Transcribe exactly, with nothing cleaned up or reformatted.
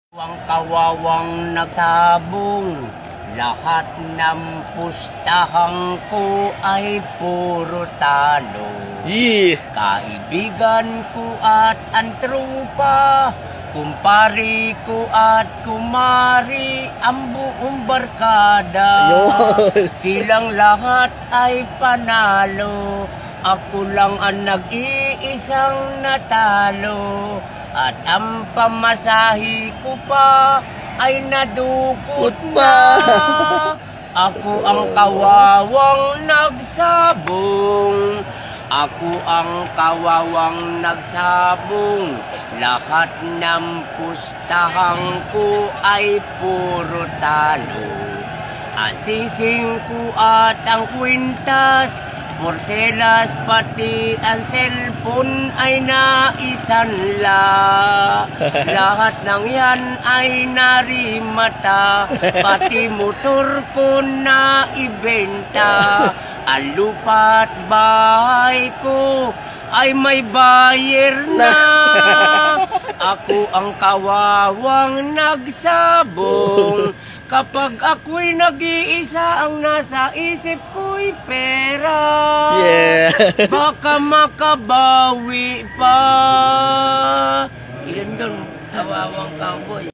Ang kawawang nagsabong, lahat ng pustahang ko ay puro talo. Yee. Kaibigan ko at ang trupa, kumpari ko at kumari, ang buong barkada. Ayun. Silang lahat ay panalo, ako lang ang nag-iisang natalo. At ang pamasahe ko pa ay nadukot na. Ako ang kawawang nagsabong, ako ang kawawang nagsabong. Lahat ng pustahang ko ay puro talo. Ang sising ko at ang kwintas, morselas pati ang cellphone ay naisanla. Lahat ng yan ay narimata, pati motor ko na ibenta. Ang lupa't bahay ko ay may buyer na. Ako ang kawawang nagsabong, kapag ako'y nag-iisa, ang nasa isip ko'y pera. Yeah. Baka makabawi pa. Yan doon, kawawang cowboy.